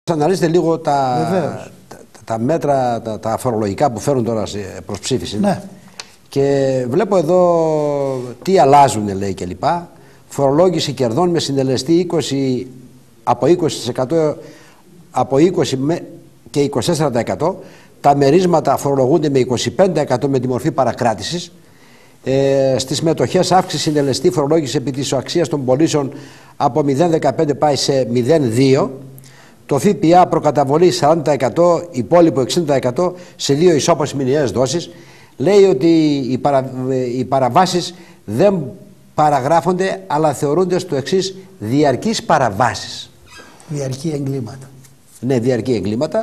Αναλύστε λίγο τα μέτρα, τα φορολογικά που φέρουν τώρα προς ψήφιση. Ναι. Και βλέπω εδώ τι αλλάζουν, λέει, κλπ. Φορολόγηση κερδών με συντελεστή 20, από 20%, από 20% και 24%. Τα μερίσματα φορολογούνται με 25% με τη μορφή παρακράτησης. Στις μετοχές αύξηση συντελεστή φορολόγηση επί της αξίας των πωλήσεων από 0,15 πάει σε 0,2. Το ΦΠΑ προκαταβολή 40%, υπόλοιπο 60% σε 2 ισόπως μηνιαίες δόσεις. Λέει ότι οι παραβάσεις δεν παραγράφονται, αλλά θεωρούνται στο εξής: διαρκείς παραβάσεις. Διαρκή εγκλήματα. Ναι, διαρκή εγκλήματα.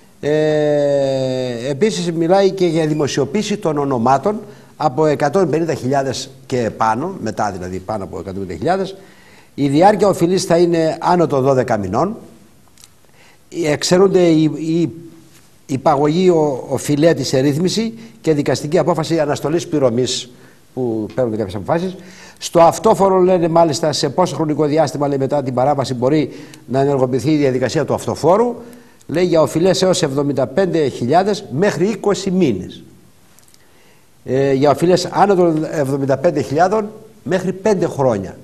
Επίσης μιλάει και για δημοσιοποίηση των ονομάτων από 150.000 και πάνω, μετά δηλαδή πάνω από 150.000. Η διάρκεια οφειλής θα είναι άνω των 12 μηνών. Εξαιρούνται η υπαγωγή οφειλέτη σε ρύθμιση και δικαστική απόφαση αναστολής πληρωμής που παίρνουν κάποιες αποφάσεις. Στο αυτόφορο, λένε, μάλιστα σε πόσο χρονικό διάστημα, λέει, μετά την παράβαση μπορεί να ενεργοποιηθεί η διαδικασία του αυτοφόρου. Λέει για οφειλές έως 75.000 μέχρι 20 μήνες. Για οφειλές άνω των 75.000 μέχρι 5 χρόνια.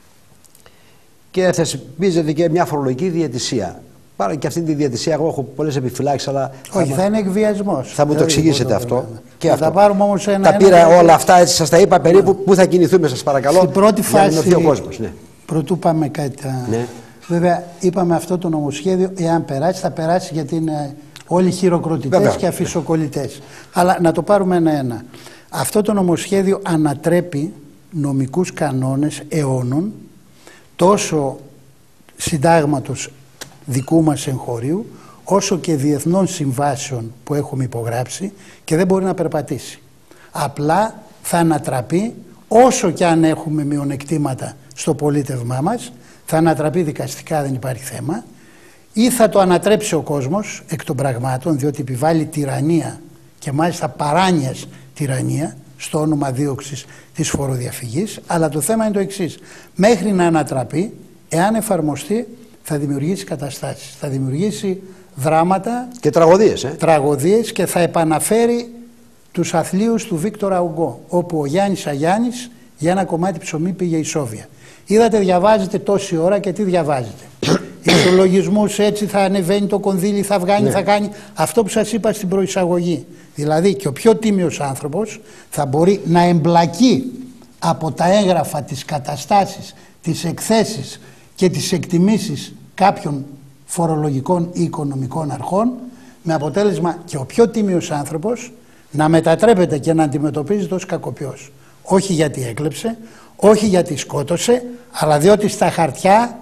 Και θεσπίζεται και μια φορολογική διαιτησία. Πάρα και αυτή τη διαιτησία, εγώ έχω πολλές επιφυλάξεις, αλλά. Όχι, θα είναι εκβιασμός. Θα μου το εξηγήσετε αυτό. Και θα αυτό. τα πάρουμε όμως τα πήρα όλα αυτά, έτσι σας τα είπα περίπου. Πού θα κινηθούμε, σας παρακαλώ. Στην πρώτη φάση. Ο κόσμος, ναι. Πρωτού πάμε κάτι. Ναι. Βέβαια, είπαμε αυτό το νομοσχέδιο, εάν περάσει, θα περάσει γιατί είναι όλοι χειροκροτητές και αφισοκολλητές. Αλλά να το πάρουμε ένα-ένα. Αυτό το νομοσχέδιο ανατρέπει νομικούς κανόνες αιώνων, τόσο συντάγματος δικού μας εγχωρίου, όσο και διεθνών συμβάσεων που έχουμε υπογράψει, και δεν μπορεί να περπατήσει. Απλά θα ανατραπεί, όσο και αν έχουμε μειονεκτήματα στο πολίτευμά μας, θα ανατραπεί δικαστικά, δεν υπάρχει θέμα, ή θα το ανατρέψει ο κόσμος εκ των πραγμάτων, διότι επιβάλλει τυραννία, και μάλιστα παράνοιας τυραννία, στο όνομα δίωξης της φοροδιαφυγής. Αλλά το θέμα είναι το εξής: μέχρι να ανατραπεί, εάν εφαρμοστεί, θα δημιουργήσει καταστάσεις, θα δημιουργήσει δράματα και τραγωδίες, και θα επαναφέρει τους αθλίους του Βίκτορα Ουγκό, όπου ο Γιάννης Αγιάννης για ένα κομμάτι ψωμί πήγε η Σόβια. Είδατε, διαβάζετε τόση ώρα, και τι διαβάζετε? Ισολογισμούς, έτσι θα ανεβαίνει το κονδύλι, θα βγάνει, θα κάνει αυτό που σας είπα στην προεισαγωγή. Δηλαδή και ο πιο τίμιος άνθρωπος θα μπορεί να εμπλακεί από τα έγγραφα, τις καταστάσεις, τις εκθέσεις και τις εκτιμήσεις κάποιων φορολογικών ή οικονομικών αρχών, με αποτέλεσμα και ο πιο τίμιος άνθρωπος να μετατρέπεται και να αντιμετωπίζεται ως κακοποιός. Όχι γιατί έκλεψε, όχι γιατί σκότωσε, αλλά διότι στα χαρτιά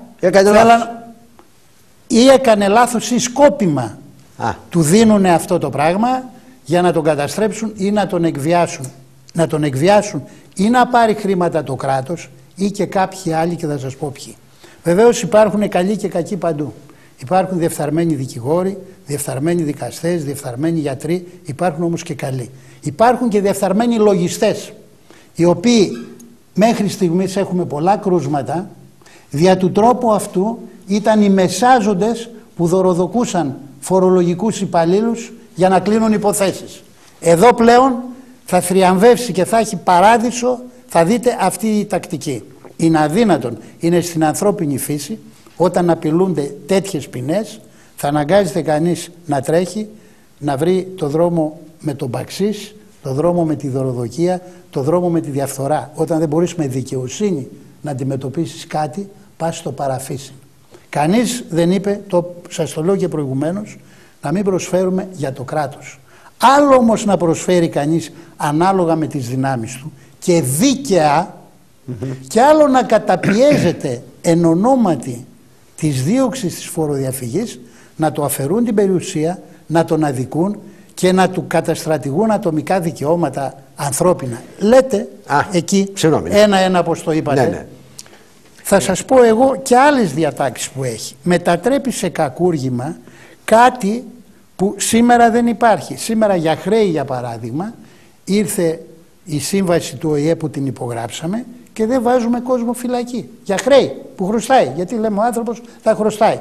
έκανε λάθος ή σκόπιμα του δίνουν αυτό το πράγμα για να τον καταστρέψουν ή να τον εκβιάσουν. Να τον εκβιάσουν ή να πάρει χρήματα το κράτος ή και κάποιοι άλλοι, και θα σας πω ποιοι. Βεβαίως υπάρχουν καλοί και κακοί παντού. Υπάρχουν διεφθαρμένοι δικηγόροι, διεφθαρμένοι δικαστές, διεφθαρμένοι γιατροί, υπάρχουν όμως και καλοί. Υπάρχουν και διεφθαρμένοι λογιστές, οι οποίοι μέχρι στιγμής έχουμε πολλά κρούσματα, δια του τρόπου αυτού ήταν οι μεσάζοντες που δωροδοκούσαν φορολογικούς υπαλλήλους για να κλείνουν υποθέσεις. Εδώ πλέον θα θριαμβεύσει και θα έχει παράδεισο, θα δείτε αυτή η τακτική. Είναι αδύνατον, είναι στην ανθρώπινη φύση, όταν απειλούνται τέτοιες ποινές, θα αναγκάζεται κανείς να τρέχει, να βρει το δρόμο με τον μπαξίς, το δρόμο με τη δωροδοκία, το δρόμο με τη διαφθορά. Όταν δεν μπορείς με δικαιοσύνη να αντιμετωπίσεις κάτι, πας στο παραφύσιν. Κανείς δεν είπε, σας το λέω και προηγουμένως, να μην προσφέρουμε για το κράτος. Άλλο όμως να προσφέρει κανείς ανάλογα με τις δυνάμεις του και δίκαια, και άλλο να καταπιέζεται εν ονόματι της δίωξης της φοροδιαφυγής, να του αφαιρούν την περιουσία, να τον αδικούν και να του καταστρατηγούν ατομικά δικαιώματα ανθρώπινα. Λέτε εκεί ένα-ένα όπως το είπατε. Ναι. Θα σας πω εγώ και άλλες διατάξεις που έχει. Μετατρέπει σε κακούργημα κάτι που σήμερα δεν υπάρχει. Σήμερα για χρέη, για παράδειγμα, ήρθε η σύμβαση του ΟΗΕ που την υπογράψαμε και δεν βάζουμε κόσμο φυλακή. Για χρέη που χρωστάει. Γιατί λέμε ο άνθρωπος θα χρωστάει.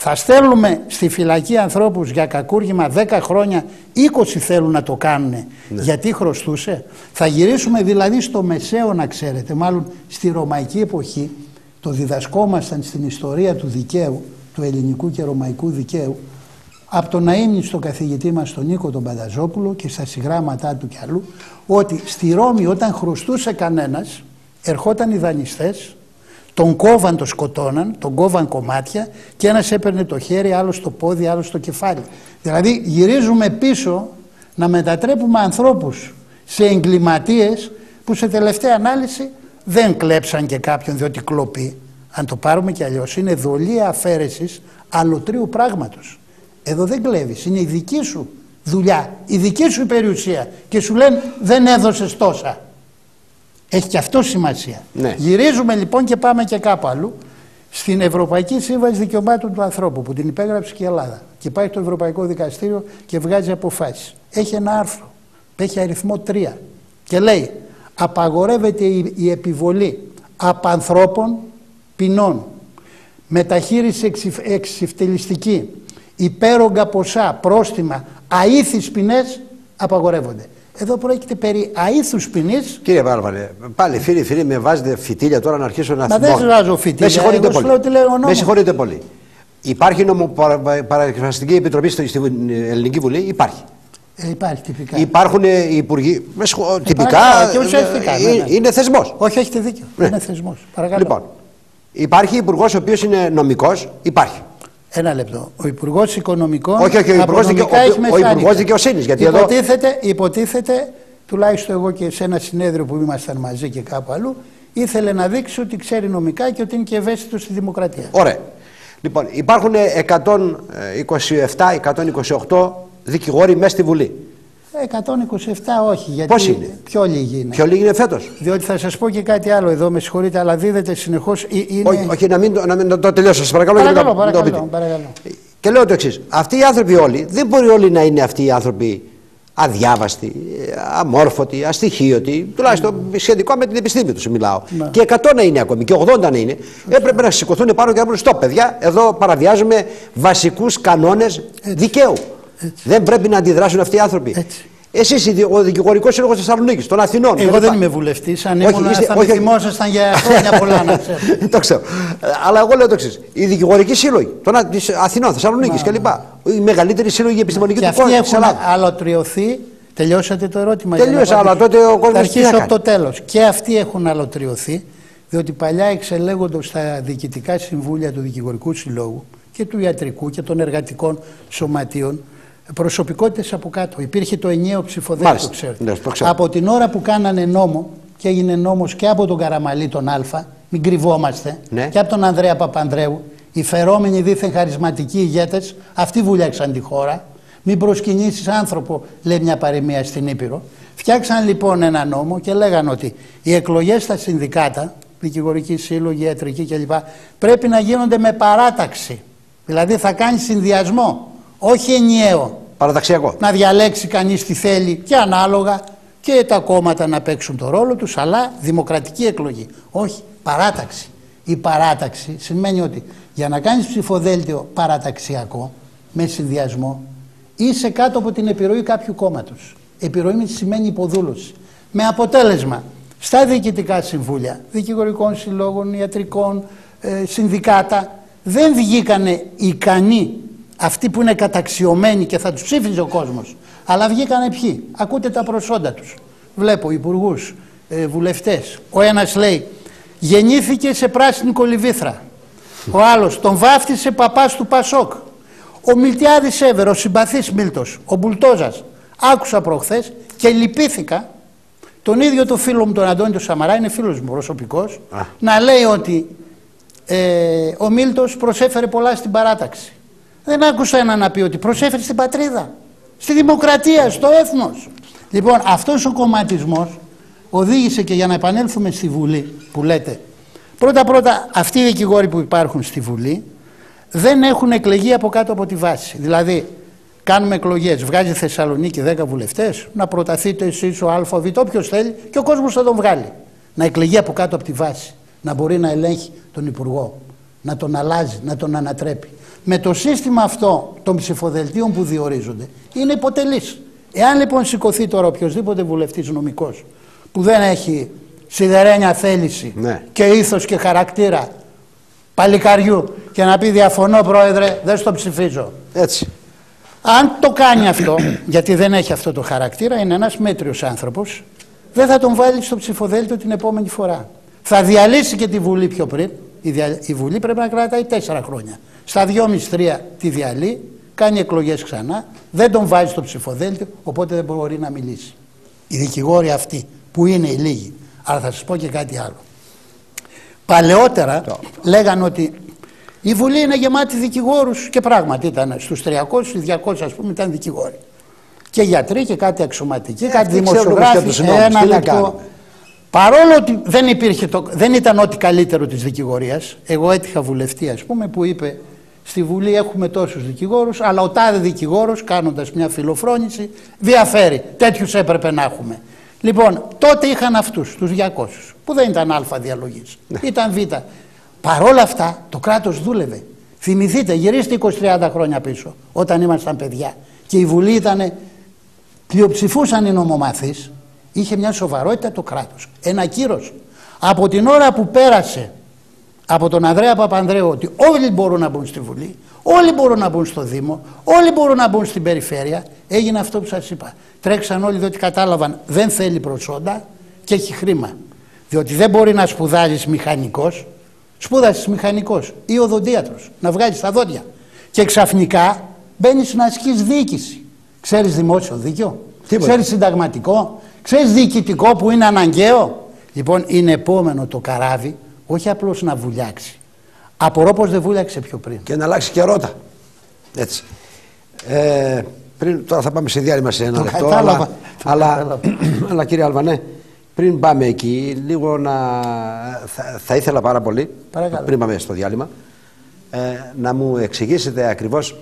Θα στέλνουμε στη φυλακή ανθρώπους για κακούργημα 10 χρόνια, 20 θέλουν να το κάνουν, γιατί χρωστούσε. Θα γυρίσουμε δηλαδή στο Μεσαίωνα, ξέρετε, μάλλον στη Ρωμαϊκή εποχή. Το διδασκόμασταν στην ιστορία του δικαίου, του ελληνικού και ρωμαϊκού δικαίου, από τον αείμνηστο καθηγητή μας τον Νίκο τον Πανταζόπουλο και στα συγγράμματά του κι αλλού, ότι στη Ρώμη όταν χρωστούσε κανένας, ερχόταν οι δανειστές, τον κόβαν, το σκοτώναν, τον κόβαν κομμάτια και ένας έπαιρνε το χέρι, άλλος το πόδι, άλλος το κεφάλι. Δηλαδή γυρίζουμε πίσω να μετατρέπουμε ανθρώπους σε εγκληματίες που σε τελευταία ανάλυση δεν κλέψαν και κάποιον διότι κλοπεί. Αν το πάρουμε κι αλλιώς, είναι δολία αφαίρεσης αλλοτρίου πράγματος. Εδώ δεν κλέβεις, είναι η δική σου δουλειά, η δική σου περιουσία και σου λένε δεν έδωσες τόσα. Έχει και αυτό σημασία. Ναι. Γυρίζουμε λοιπόν και πάμε και κάπου αλλού. Στην Ευρωπαϊκή Σύμβαση Δικαιωμάτων του Ανθρώπου που την υπέγραψε και η Ελλάδα και πάει στο Ευρωπαϊκό Δικαστήριο και βγάζει αποφάσεις. Έχει ένα άρθρο, έχει αριθμό 3 και λέει απαγορεύεται η επιβολή απανθρώπων ποινών, μεταχείριση εξυφτελιστική, υπέρογκα ποσά, πρόστιμα, αήθεις ποινές απαγορεύονται. Εδώ πρόκειται περί αήθους ποινής. Κύριε Βάρβαρε, πάλι φίλοι με βάζετε φυτίλια τώρα να αρχίσω να θυμώ. Μα δεν βάζω φυτίλια. Με συγχωρείτε πολύ. Υπάρχει νομοπαρασκευαστική επιτροπή στην Ελληνική Βουλή, υπάρχει. Υπάρχει τυπικά. Υπάρχουν υπουργοί. Τυπικά είναι θεσμός. Όχι, έχετε δίκιο. Ναι. Είναι θεσμός. Παρακαλώ. Λοιπόν, υπάρχει υπουργός ο οποίος είναι νομικός, υπάρχει. Ένα λεπτό. Ο Υπουργός Οικονομικών. Όχι, ο Υπουργός Δικαιοσύνης. Γιατί υποτίθεται, τουλάχιστον εγώ και σε ένα συνέδριο που ήμασταν μαζί και κάπου αλλού, ήθελε να δείξει ότι ξέρει νομικά και ότι είναι και ευαίσθητο στη δημοκρατία. Ωραία. Λοιπόν, υπάρχουν 127-128 δικηγόροι μέσα στη Βουλή. 127 όχι. Γιατί πώς είναι? Πιο λίγοι είναι. Πιο λίγοι είναι φέτος. Διότι θα σας πω και κάτι άλλο εδώ, με συγχωρείτε, αλλά δίδεται συνεχώς. Όχι, να μην το τελειώσω, σας παρακαλώ. Παρακαλώ. Και λέω το εξής. Αυτοί οι άνθρωποι όλοι, δεν μπορεί όλοι να είναι αυτοί οι άνθρωποι αδιάβαστοι, αμόρφωτοι, αστοιχείωτοι, τουλάχιστον σχετικό με την επιστήμη τους μιλάω. Ναι. Και 100 να είναι ακόμη, και 80 να είναι. Έπρεπε να σηκωθούν πάνω και να πούνε: στοπ, παιδιά, εδώ παραβιάζουμε βασικούς κανόνες δικαίου. Έτσι. Δεν πρέπει να αντιδράσουν αυτοί οι άνθρωποι. Εσείς, ο Δικηγορικός Σύλλογος Θεσσαλονίκης, των Αθηνών. Εγώ δεν είμαι βουλευτής. Αν ήμουν, θα με θυμόσασταν για χρόνια πολλά να ξέρω. Το ξέρω. Αλλά εγώ λέω το εξής. Οι δικηγορικοί σύλλογοι των Αθηνών, Θεσσαλονίκης κλπ. Οι μεγαλύτεροι σύλλογοι επιστημονικοί του κόσμου. Και αυτοί έχουν αλωτριωθεί. Τελειώσατε το ερώτημα? Τελείωσα, αλλά τότε ο κόσμος. Θα αρχίσω από το τέλος. Και αυτοί έχουν αλωτριωθεί, διότι παλιά εξελέγονται στα διοικητικά συμβούλια του Δικηγορικού Συλλόγου και του Ιατρικού και των εργατικών σωματείων προσωπικότητες από κάτω. Υπήρχε το ενιαίο ψηφοδέλτιο, ξέρετε. Ναι, από την ώρα που κάνανε νόμο, και έγινε νόμος και από τον Καραμαλή τον Α, μην κρυβόμαστε, ναι, και από τον Ανδρέα Παπανδρέου, οι φερόμενοι δίθεν χαρισματικοί ηγέτες, αυτοί βούλιαξαν τη χώρα. Μην προσκυνήσεις άνθρωπο, λέει μια παροιμία στην Ήπειρο. Φτιάξαν λοιπόν ένα νόμο και λέγαν ότι οι εκλογές στα συνδικάτα, δικηγορικοί σύλλογοι, ιατρικοί κλπ., πρέπει να γίνονται με παράταξη. Δηλαδή θα κάνει συνδυασμό. Όχι ενιαίο. Παραταξιακό. Να διαλέξει κανείς τι θέλει και ανάλογα και τα κόμματα να παίξουν το ρόλο τους, αλλά δημοκρατική εκλογή. Όχι, παράταξη. Η παράταξη σημαίνει ότι για να κάνεις ψηφοδέλτιο παραταξιακό, με συνδυασμό, είσαι κάτω από την επιρροή κάποιου κόμματος. Επιρροή σημαίνει υποδούλωση. Με αποτέλεσμα, στα διοικητικά συμβούλια, δικηγορικών συλλόγων, ιατρικών, συνδικάτα, δεν βγήκανε ικανοί αυτοί που είναι καταξιωμένοι και θα τους ψήφιζε ο κόσμος. Αλλά βγήκανε ποιοι? Ακούτε τα προσόντα τους. Βλέπω υπουργούς, βουλευτές. Ο ένας λέει γεννήθηκε σε πράσινη κολυβήθρα. Ο άλλος τον βάφτισε παπάς του Πασόκ. Ο Μιλτιάδης Εύερο, ο συμπαθής Μίλτος, ο Μπουλτόζας. Άκουσα προχθές και λυπήθηκα τον ίδιο το φίλο μου τον Αντώνη τον Σαμαρά, είναι φίλος μου προσωπικός, να λέει ότι ο Μίλτος προσέφερε πολλά στην παράταξη. Δεν άκουσα έναν να πει ότι προσέφερε στην πατρίδα, στη δημοκρατία, στο έθνος. Λοιπόν, αυτός ο κομματισμός οδήγησε, και για να επανέλθουμε στη Βουλή που λέτε, πρώτα αυτοί οι δικηγόροι που υπάρχουν στη Βουλή δεν έχουν εκλεγεί από κάτω από τη βάση. Δηλαδή κάνουμε εκλογές, βγάζει Θεσσαλονίκη 10 βουλευτές, να προταθείτε εσείς ο ΑΒ, όποιος θέλει, και ο κόσμος θα τον βγάλει. Να εκλεγεί από κάτω από τη βάση, να μπορεί να ελέγχει τον Υπουργό, να τον αλλάζει, να τον ανατρέπει. με το σύστημα αυτό των ψηφοδελτίων που διορίζονται είναι υποτελής. Εάν λοιπόν σηκωθεί τώρα οποιοδήποτε βουλευτής νομικός που δεν έχει σιδερένια θέληση και ήθος και χαρακτήρα παλικαριού και να πει διαφωνώ πρόεδρε, δεν στο ψηφίζω. Έτσι. Αν το κάνει αυτό, γιατί δεν έχει αυτό το χαρακτήρα, είναι ένας μέτριος άνθρωπος, δεν θα τον βάλει στο ψηφοδέλτιο την επόμενη φορά. Θα διαλύσει και τη Βουλή πιο πριν. Η Βουλή πρέπει να κρατάει 4 χρόνια. Στα 2,5-3 τη διαλύει, κάνει εκλογές ξανά, δεν τον βάζει στο ψηφοδέλτιο, οπότε δεν μπορεί να μιλήσει. Οι δικηγόροι αυτοί που είναι οι λίγοι. Αλλά θα σας πω και κάτι άλλο. Παλαιότερα λέγανε ότι η Βουλή είναι γεμάτη δικηγόρους και πράγματι ήταν στους 300-200 ας πούμε ήταν δικηγόροι. Και γιατροί και κάτι αξιωματικοί, κάτι δημοσιογράφοι. Ένα λεπτό. Παρόλο ότι δεν ήταν ό,τι καλύτερο της δικηγορίας, εγώ έτυχα βουλευτή ας πούμε που είπε στη Βουλή έχουμε τόσους δικηγόρους, αλλά ο τάδε δικηγόρος κάνοντας μια φιλοφρόνηση διαφέρει. Τέτοιους έπρεπε να έχουμε. Λοιπόν, τότε είχαν αυτούς, τους 200, που δεν ήταν α διαλογής, ήταν β. Παρόλα αυτά, το κράτος δούλευε. Θυμηθείτε, γυρίστε 20-30 χρόνια πίσω, όταν ήμασταν παιδιά και η Βουλή ήταν, πλειοψηφούσαν οι νομομαθείς, είχε μια σοβαρότητα το κράτος, ένα κύρος. Από την ώρα που πέρασε από τον Ανδρέα Παπανδρέου ότι όλοι μπορούν να μπουν στη Βουλή, όλοι μπορούν να μπουν στο Δήμο, όλοι μπορούν να μπουν στην περιφέρεια, έγινε αυτό που σας είπα. Τρέξαν όλοι διότι κατάλαβαν δεν θέλει προσόντα και έχει χρήμα. Διότι δεν μπορεί να σπουδάζεις μηχανικός, σπούδασες μηχανικός ή οδοντίατρος, να βγάλεις τα δόντια. Και ξαφνικά μπαίνεις να ασκείς διοίκηση. Ξέρεις δημόσιο δίκαιο, ξέρεις συνταγματικό, ξέρεις διοικητικό που είναι αναγκαίο. Λοιπόν, είναι επόμενο το καράβι, όχι απλώς να βουλιάξει. Απορώ πως δεν βούλιαξε πιο πριν. Και να αλλάξει και ρότα. Έτσι. Τώρα θα πάμε σε διάλειμμα σε ένα λεπτό. Αλλά κύριε Αλβανέ, πριν πάμε εκεί, λίγο θα ήθελα πάρα πολύ, πριν πάμε στο διάλειμμα, να μου εξηγήσετε ακριβώς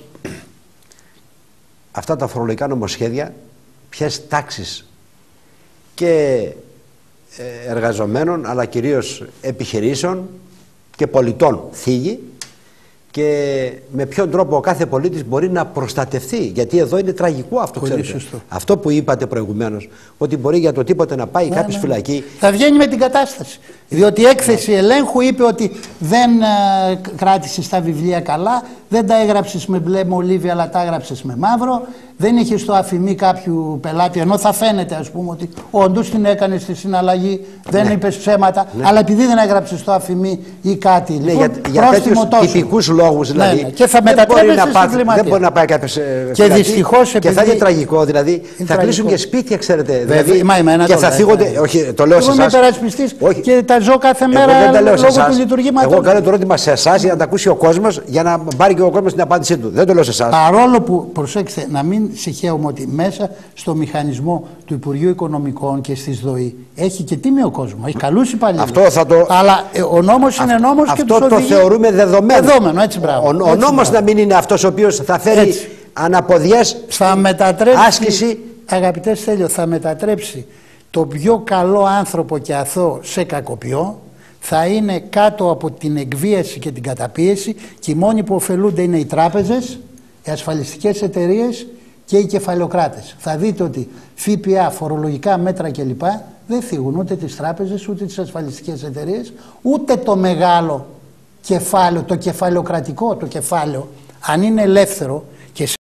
αυτά τα φορολογικά νομοσχέδια, ποιες τάξεις και εργαζομένων, αλλά κυρίως επιχειρήσεων και πολιτών θίγει και με ποιον τρόπο ο κάθε πολίτης μπορεί να προστατευτεί. Γιατί εδώ είναι τραγικό αυτό, ξέρετε. Αυτό που είπατε προηγουμένως, ότι μπορεί για το τίποτε να πάει κάποιος φυλακή. Θα βγαίνει με την κατάσταση. Διότι η έκθεση ελέγχου είπε ότι δεν κράτησες τα βιβλία καλά, δεν τα έγραψες με μπλε μολύβι, αλλά τα έγραψες με μαύρο. Δεν είχε στο αφημί κάποιου πελάτη, ενώ θα φαίνεται ας πούμε ότι όντως την έκανες στη συναλλαγή, δεν είπες ψέματα, αλλά επειδή δεν έγραψες στο αφημί ή κάτι. Λοιπόν, για τέτοιους τυπικούς λόγους δηλαδή. Και θα μετατρέπεσαι στην κλιματία. Δεν μπορεί να πάει κάποιος φυλακή και θα είναι τραγικό. Δηλαδή θα κλείσουν και σπίτια, ξέρετε. Δηλαδή, και θα θίγονται. Όχι, το λέω σε εσάς. Εγώ είμαι υπερασπιστής και τα ζω κάθε μέρα λόγω του λειτουργήματος. Εγώ κάνω το ερώτημα σε εσάς για να τα ακούσει ο κόσμος, για να πάρει και ο κόσμος την απάντησή του. Δεν το λέω σε εσάς. Παρόλο που, προσέξτε, να μην συγχαίουμε ότι μέσα στο μηχανισμό του Υπουργείου Οικονομικών και στη ΔΟΗ έχει και τίμιο κόσμο, έχει καλούς υπαλλήλους. Αυτό θα το... Αλλά ο νόμος είναι νόμος και τους οδηγεί. Αυτό το θεωρούμε δεδομένο. Δεδομένο, έτσι μπράβο. Ο νόμος να μην είναι αυτός ο οποίος θα φέρει αναποδιές, άσκηση. Αγαπητέ Στέλιο, θα μετατρέψει το πιο καλό άνθρωπο και αθώο σε κακοποιό, θα είναι κάτω από την εκβίαση και την καταπίεση και οι μόνοι που ωφελούνται είναι οι τράπεζες, οι ασφαλιστικές εταιρείες και οι κεφαλαιοκράτες. Θα δείτε ότι ΦΠΑ, φορολογικά μέτρα κλπ. Δεν θίγουν ούτε τις τράπεζες, ούτε τις ασφαλιστικές εταιρείες, ούτε το μεγάλο κεφάλαιο, το κεφαλαιοκρατικό το κεφάλαιο, αν είναι ελεύθερο